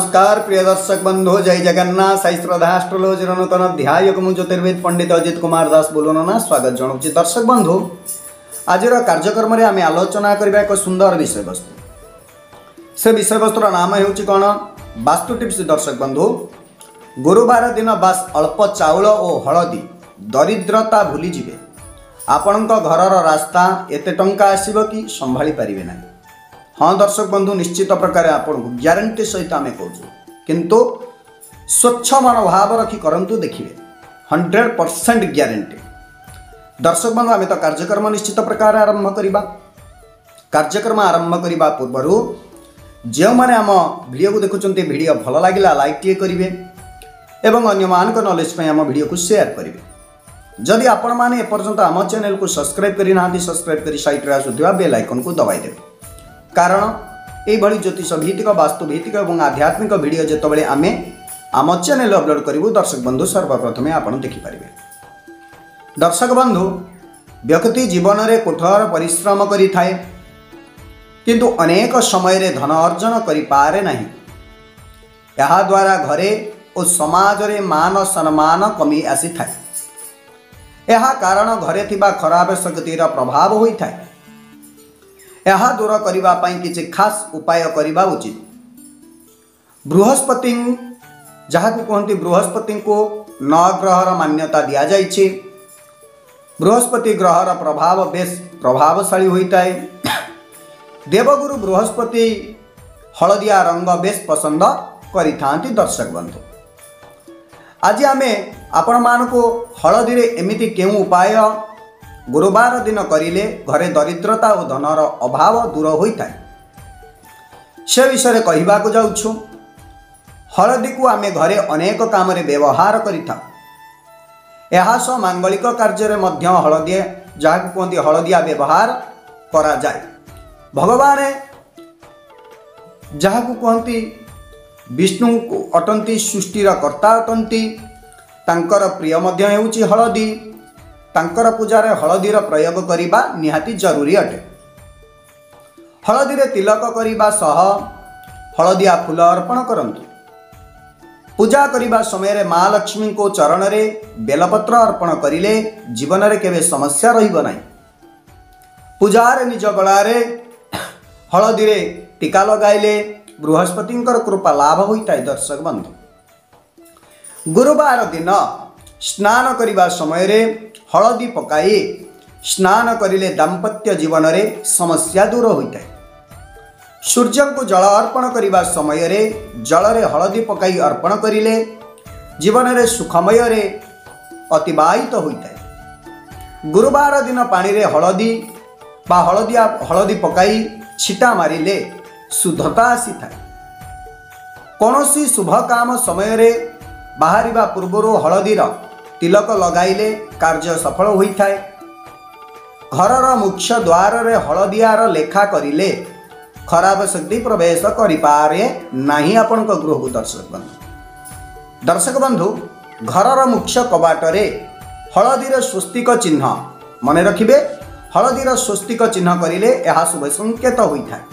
नमस्कार प्रिय दर्शक बंधु जय जगन्नाथ साई श्रद्धा एस्ट्रोलॉजी नूतन अध्याय को मुझे ज्योतिर्विद पंडित अजित कुमार दास बोलना स्वागत जनाऊँ। दर्शक बंधु आज कार्यक्रम में आम आलोचना करबा एक सुंदर विषय वस्तु से विषय वस्तुर नाम होची कौन वास्तु टिप्स। दर्शक बंधु गुरुवार दिन बास अल्प चाउल और हलदी दरिद्रता भूली जिवे आपण घरर रास्ता एते टंका आसीबो कि संभाली पारिबे ना। हाँ दर्शक बंधु निश्चित प्रकार आपको ग्यारंटी सहित आम कहूँ किंतु स्वच्छ मनोभाव रखी करंतु देखिए 100% ग्यारंटी। दर्शक बंधु आम तो कार्यक्रम निश्चित प्रकार आरंभ करवा। कार्यक्रम आरंभ करने पूर्वर जो मैंने आम वीडियो को देखुं वीडियो भल लगे लाइक टे करेंगे और अन्य मान नॉलेज पे आम वीडियो को शेयर करेंगे। जदि आपण मैंने एपर्यंत आम चैनल को सब्सक्राइब करना सब्सक्राइब कर साइड आसुवा बेल आइकन को दबाई देवे कारण ये ज्योतिष भीतिक वास्तु भीतिक और आध्यात्मिक वीडियो जितेबाला आम आम चैनल अपलोड करूँ दर्शक बंधु सर्वप्रथम आप देखिपारे। दर्शक बंधु व्यक्ति जीवन में कठोर परिश्रम करिथाए किंतु अनेक समय धन अर्जन करिपारे नहीं। यह द्वारा घरे और समाज रे मान सम्मान कमी आसी थाए। यह कारण घरे थिबा खराब शक्तिर प्रभाव होता है। यह दूर करने किसी खास उपाय करने उचित। बृहस्पति जहाँ को कहते बृहस्पति को नवग्रहर मान्यता दि जाइए। बृहस्पति ग्रहर प्रभाव बेस प्रभावशाली होता है। देवगुरु बृहस्पति हलदिया रंग बेस पसंद करिथांती। दर्शक बंधु आज आमे आपण मानको हलदी रे एमिति केउ उपाय गुरुवार दिन करिले घरे दरिद्रता और धनर अभाव दूर होता है से विषय कहवा जाऊँ। हलदी को आम घरे अनेक काम व्यवहार करिथा। यह सह मांगलिक कार्य हलदी जहाँ कहते हलदिया व्यवहार करा जाए। भगवान जहाँ को कहती विष्णु अटंती सृष्टिर कर्ता अटंती तांकर प्रिय मध्य हेउची हलदी। तांकर पूजार हलदीर प्रयोग करिबा निहाती जरूरी अटे। हलदी रे तिलक करिबा सह हलदिया फूल अर्पण करंतु। पूजा करिबा समय रे माँ लक्ष्मी को चरण रे बेलपत्र अर्पण करिले जीवन रे केबे समस्या रहिबो नाही। पूजार निज गला रे हलदी रे टीका लगाइले बृहस्पतिंकर कृपा लाभ होता है। दर्शक बंधु गुरुवार दिन स्नान करिबा समय रे हलदी पकाई स्नान करिले दाम्पत्य जीवन रे समस्या दूर होता है। सूर्य को जल अर्पण करिबा समय रे जल रे हलदी पकाई अर्पण करिले जीवन रे सुखमय रे अतिबाहित होता है। गुरुवार दिन पानी रे हलदी बा हलदी पकाई छिटा मारिले शुद्धता आसी थाए। कौनसी शुभ काम समय रे बाहरिबा पूर्वरु हलदीर तिलक लगाइले कार्य सफल होता है। घरर मुख्य द्वार रे हलदियार लेखा करिले खराब शक्ति प्रवेश करिपारे नाही आपण गृह को। दर्शक बंधु घरर मुख्य कबाट रे हलदीर स्वस्तिक चिन्ह मने रखिबे। हलदीर स्वस्तिक चिन्ह करिले यह शुभ संकेत होता है।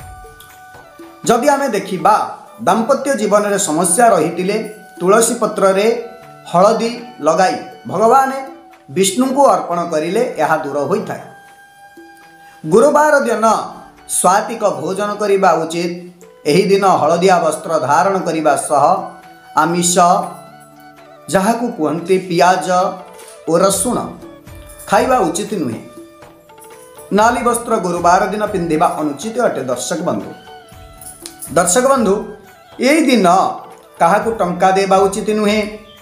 जदि आमे देखिबा दाम्पत्य जीवन रे समस्या रहितिले तुलसी पत्र रे हलदी लगाई भगवान विष्णु को अर्पण करिले यह दूर होता है। गुरुवार दिन स्वातिक भोजन करिबा उचित। एही दिन हलदिया वस्त्र धारण करिबा सह आमिष जहाँ को कहते पियाज और रसुण खाइबा उचित नुहे। नाली वस्त्र गुरुवार दिन पिंधिबा अनुचित अटे। दर्शक बंधु यही दिन कहा को टंका देबा उचित नुहे।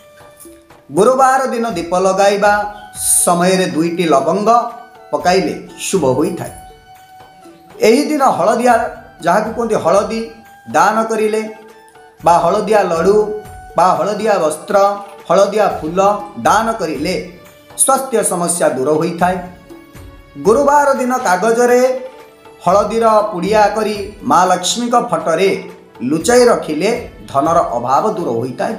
गुरुवार दिन दीप लगाइबा समय रे 2टी लवंग पकाइले शुभ होता है। यही दिन हलदिया जहाँ को कहते हलदी दान करिले बा हलदिया लडू बा हलदिया वस्त्र हलदिया फूल दान करिले स्वास्थ्य समस्या दूर होता है। गुरुवार दिन कागज रे हलदीर पुड़िया करी माँ लक्ष्मी का फटरे लुचाई रखिले धनर अभाव दूर होता है।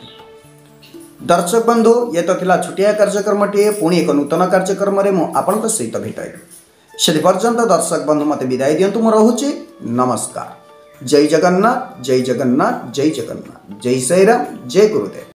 दर्शक बंधु ये तो थिला छुटिया कार्यक्रम टे पुणी एक नूतन कार्यक्रम रे मु आपन सहित भेटाइबी। से पर्यंत दर्शक बंधु मते विदाय दियंतु। मु रहूची नमस्कार जय जगन्नाथ जय जगन्नाथ जय जगन्नाथ। जय साईराम जय गुरुदेव।